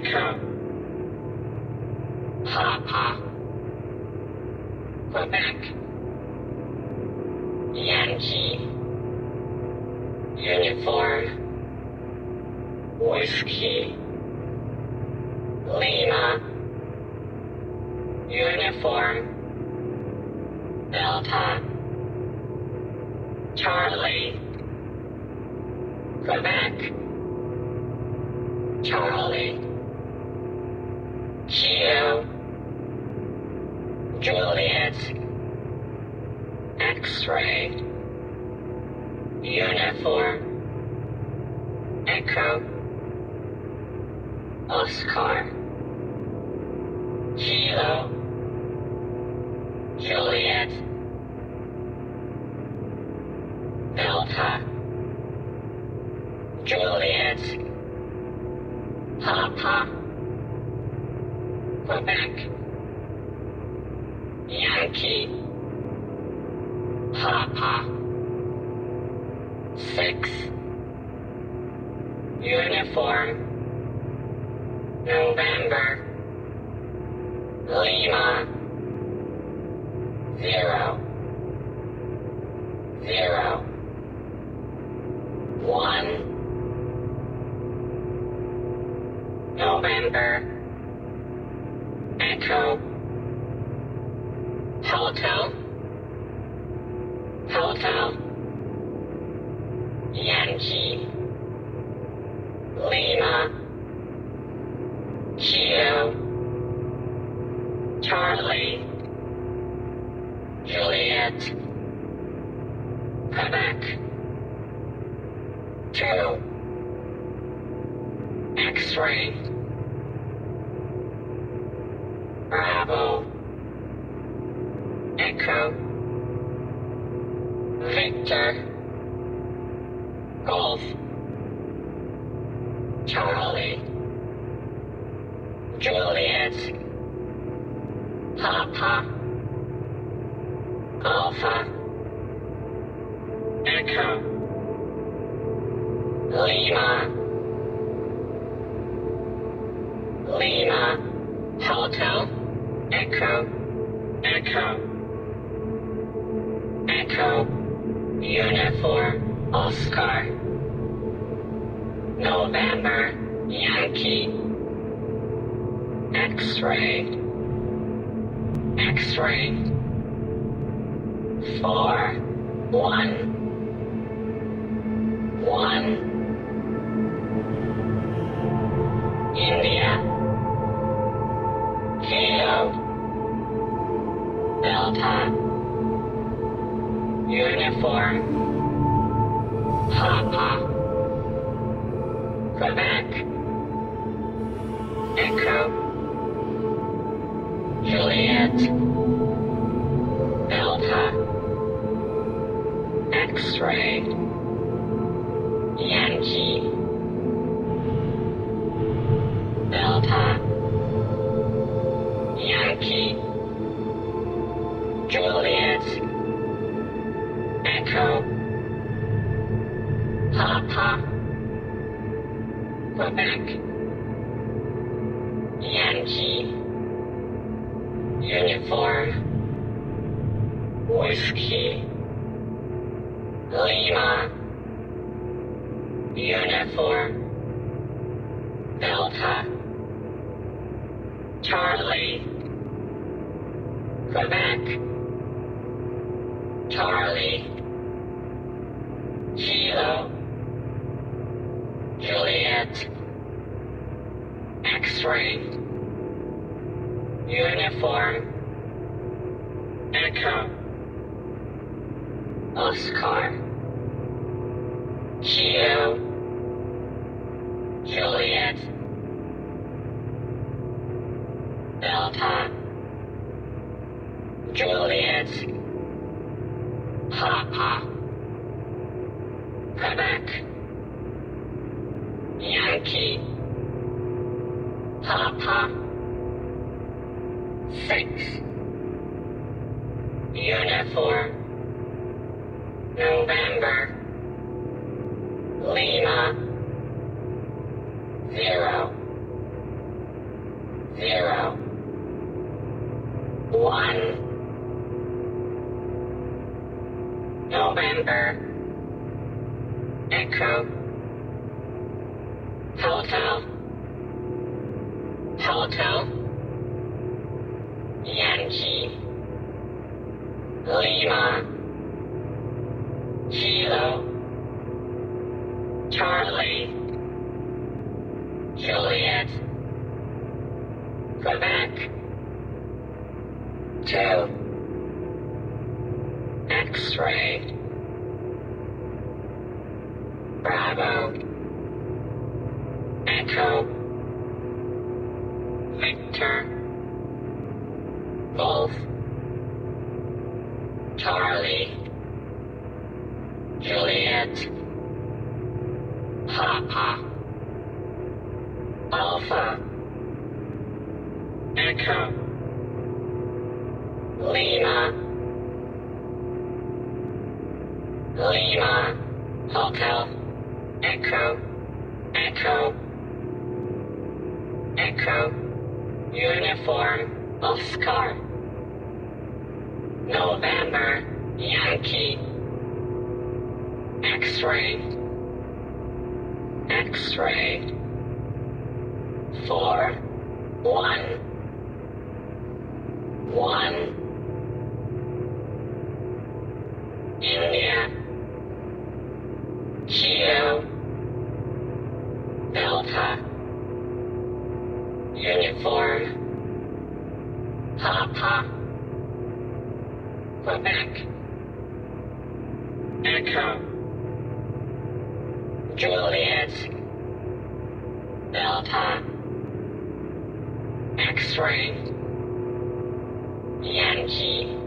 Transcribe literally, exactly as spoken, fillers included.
Echo, Papa, Quebec, Yankee, Uniform, Whiskey, Lima, Uniform, Delta, Charlie, Quebec, Charlie, Kilo, Juliet, X-ray, Uniform, Echo, Oscar, Kilo, Juliet, Delta, Juliet, Papa, Quebec, Yankee, Papa, six, Uniform, November, Lima, zero, zero, one, November, Echo, Hotel, Hotel, Yankee, Lima, Kilo, Charlie, Juliet, Quebec, two, X-ray, Bravo, Echo, Victor, Golf, Charlie, Juliet, Papa, Alpha, Echo, Lima, Lima, Hotel, Echo, Echo, Echo, Uniform, Oscar, November, Yankee, X-ray, X-ray, four, one, one, India, Kilo, Delta, Uniform, Papa, Quebec, Echo, Juliet, Delta, X-ray, Yankee, Delta, Yankee, Juliet, Echo, Papa, Quebec, Yankee, Uniform, Whiskey, Lima, Uniform, Delta, Charlie, Quebec, Charlie, Kilo, Juliet, X-ray, Uniform, Echo, Oscar, Kilo, Juliet, Delta, Juliet, Papa, Quebec, Yankee, Papa, six, Uniform, November, Lima, zero, November, Echo, Hotel, Hotel, Yankee, Lima, Kilo, Charlie, Juliet, Quebec, two, X-ray, Bravo, Echo, Victor, Golf, Charlie, Juliet, Papa, Alpha, Echo, Lima, Lima, Hotel, Echo, Echo, Echo, Uniform, Oscar, November, Yankee, X-ray, X-ray, four, one, one, India, Kilo, Delta, Uniform, Papa, Quebec, Echo, Juliet, Delta, X-ray, Yankee,